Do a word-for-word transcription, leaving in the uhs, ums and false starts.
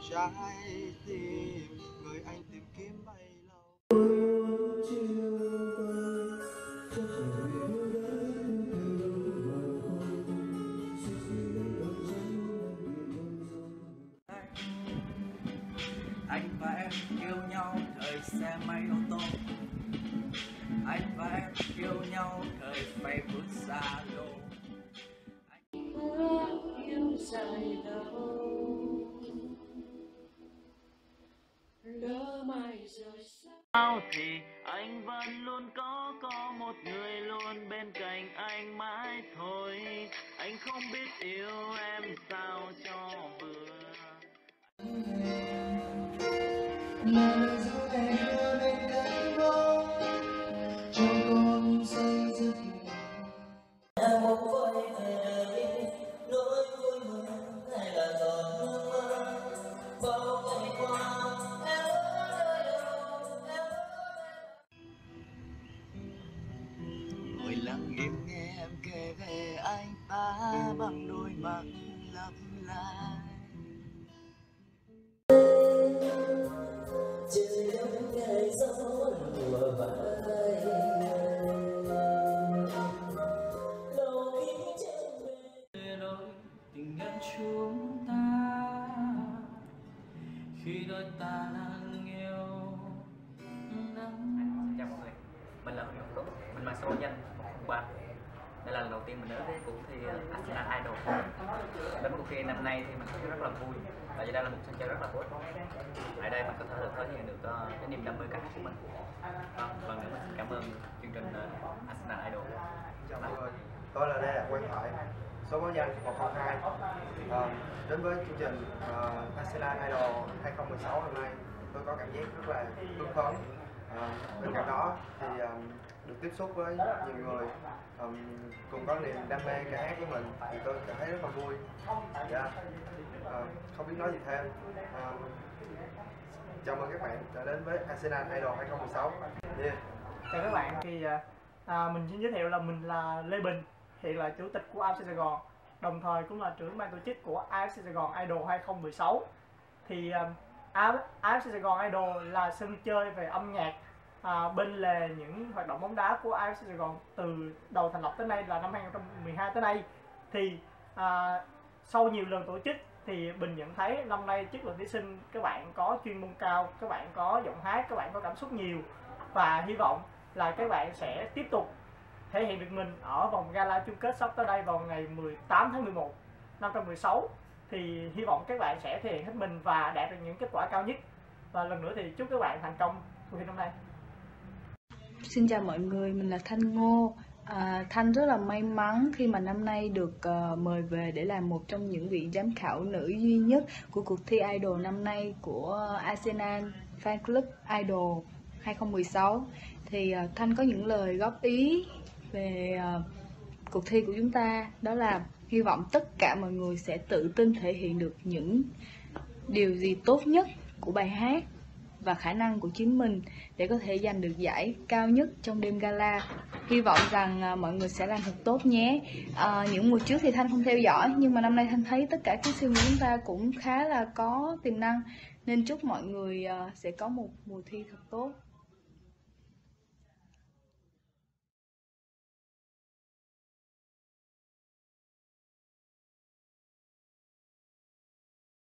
trái tim người anh tìm kiếm bấy lâu. Anh và em yêu nhau thời xe máy ô tô, anh và em yêu nhau thời Facebook Zalo. Anh yêu dài đâu lỡ mai rồi sao thì anh vẫn luôn có có một người luôn bên cạnh anh mãi thôi. Anh không biết yêu em sao cho vừa. Lời dấu tay đưa bên cánh bóng cho con xây giấc Em một vội về đây nỗi vui mừng hay là giọt nước mắt bao ngày qua em ở nơi đâu em ngồi lặng im nghe em kể về anh ta bằng đôi mắt lấp lánh. trời đông ngày gió mùa vãi lâu khi trở về nỗi tình nhân chúng ta khi đôi ta đang yêu nắng. Chào mọi người, mình là Huỳnh Ngọc Tuấn, mình mang số danh một không ba. Đây là lần đầu tiên mình đến với cuộc thi Arsenal Idol. Đến cuộc thi năm nay thì mình thấy rất là vui, tại vì đây là một sân chơi rất là tốt. Tại đây mình có thể được thể hiện được uh, cái niềm đam mê ca hát của mình. À, vâng, nữa mình xin cảm ơn chương trình uh, Arsenal Idol. Chào mọi người, tôi là Lê Đạt Quang Thoại, số báo danh một không hai. À, đến với chương trình uh, Arsenal Idol hai không một sáu năm nay, tôi có cảm giác rất là hưng phấn. À, bên cạnh đó thì um, được tiếp xúc với nhiều người um, cùng có niềm đam mê ca hát với mình thì tôi cảm thấy rất là vui. Dạ. À, không biết nói gì thêm. À, chào mừng các bạn đã đến với Arsenal Idol hai không một sáu. Yeah. Chào các bạn, thì à, mình xin giới thiệu là mình là Lê Bình, hiện là chủ tịch của a ép xê Sài Gòn, đồng thời cũng là trưởng ban tổ chức của a ép xê Sài Gòn Idol hai không một sáu. Thì à, a ép xê Sài Gòn Idol là sân chơi về âm nhạc à, bên lề những hoạt động bóng đá của a ép xê Sài Gòn từ đầu thành lập tới nay là năm hai không một hai tới nay. Thì à, sau nhiều lần tổ chức thì Bình nhận thấy năm nay chất lượng thí sinh các bạn có chuyên môn cao, các bạn có giọng hát, các bạn có cảm xúc nhiều, và hy vọng là các bạn sẽ tiếp tục thể hiện được mình ở vòng gala chung kết sắp tới đây vào ngày mười tám tháng mười một năm hai không một sáu. Thì hy vọng các bạn sẽ thể hiện hết mình và đạt được những kết quả cao nhất. Và lần nữa thì chúc các bạn thành công cuộc thi năm nay. Xin chào mọi người, mình là Thanh Ngô. À, Thanh rất là may mắn khi mà năm nay được uh, mời về để làm một trong những vị giám khảo nữ duy nhất của cuộc thi Idol năm nay của Arsenal Fan Club Idol hai không một sáu. Thì uh, Thanh có những lời góp ý về uh, cuộc thi của chúng ta, đó là hy vọng tất cả mọi người sẽ tự tin thể hiện được những điều gì tốt nhất của bài hát và khả năng của chính mình để có thể giành được giải cao nhất trong đêm gala. Hy vọng rằng uh, mọi người sẽ làm thật tốt nhé. Uh, những mùa trước thì Thanh không theo dõi, nhưng mà năm nay Thanh thấy tất cả thí sinh của chúng ta cũng khá là có tiềm năng, nên chúc mọi người uh, sẽ có một mùa thi thật tốt.